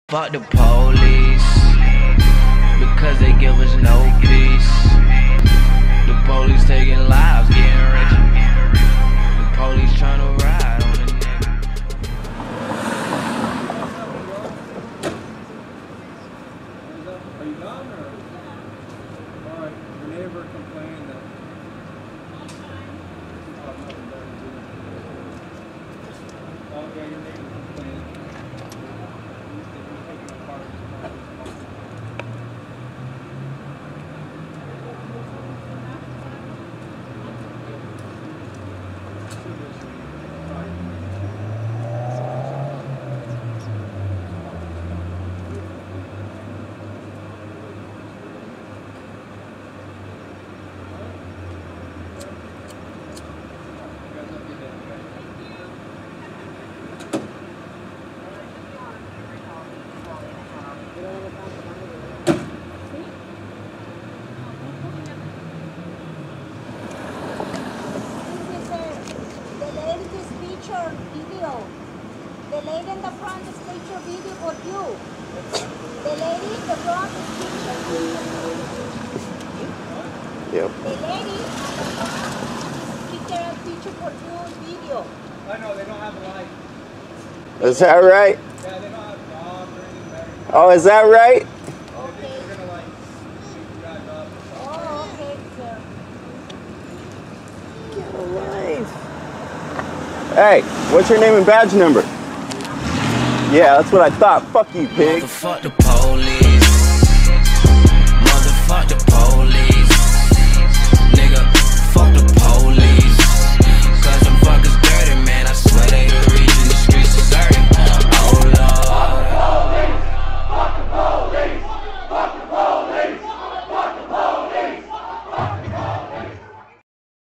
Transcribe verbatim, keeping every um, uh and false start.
Fuck the police, because they give us no peace. The police taking lives, getting rich. The police trying to ride on the nigga. Are you done or? Alright, your neighbor complained that okay, your neighbor complained. Video. The lady in the front is picture video for you. The lady in the front is picture video. Yep. The lady in the front is picture picture for you video. I know, they don't have a light. Is that right? Yeah, they don't have dogs or anything there. Oh, is that right? Okay. They're gonna like pick you guys up. Oh, okay, sir. Get alive. Hey, what's your name and badge number? Yeah, that's what I thought. Fuck you, pig. Motherfuck the police. Motherfuck the police.